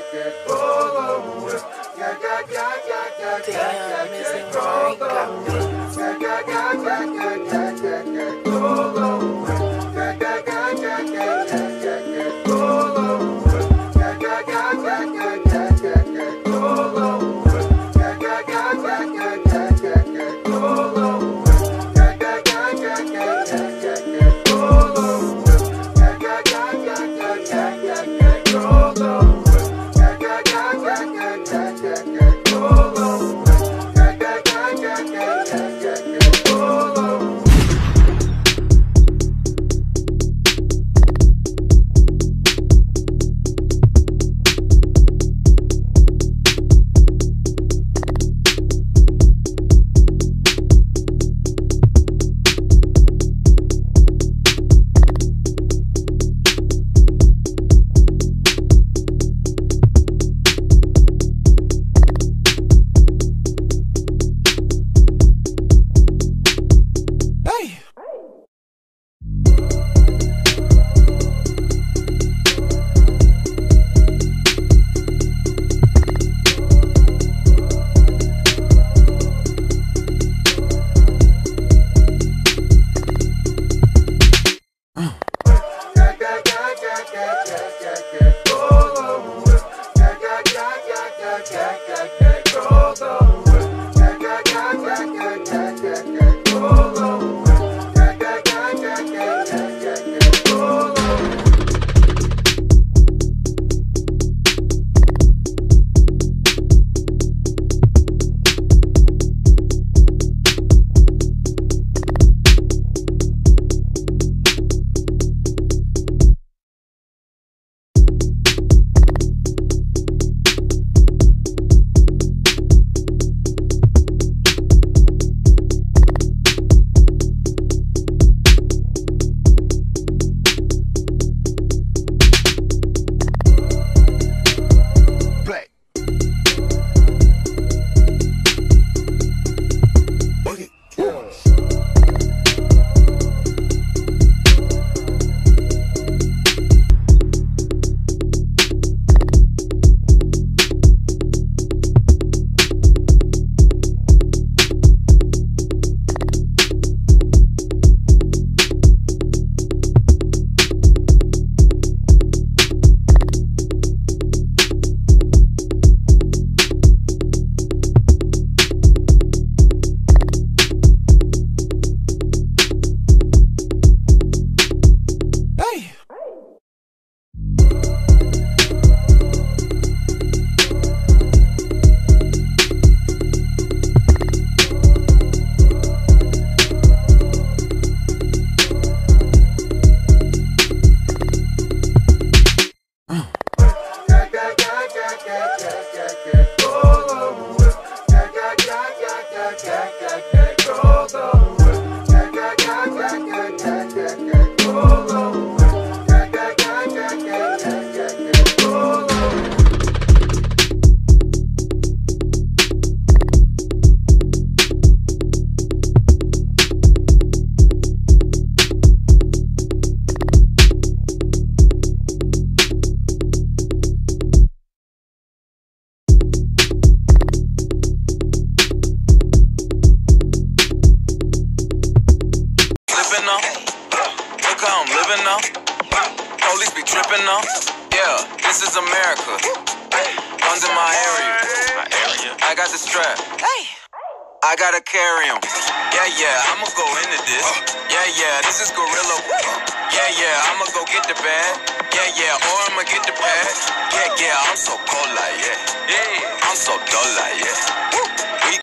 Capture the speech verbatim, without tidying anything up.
Damn, Missy Murray got Police be tripping now. Yeah, this is America. Guns in my area. My area. I got the strap. Hey. I gotta carry him. Yeah, yeah, I'ma go into this. Yeah, yeah, this is gorilla. Yeah, yeah, I'ma go get the bag. Yeah, yeah, or I'ma get the pad. Yeah, yeah, I'm so cold like yeah. Yeah, I'm so dull like yeah.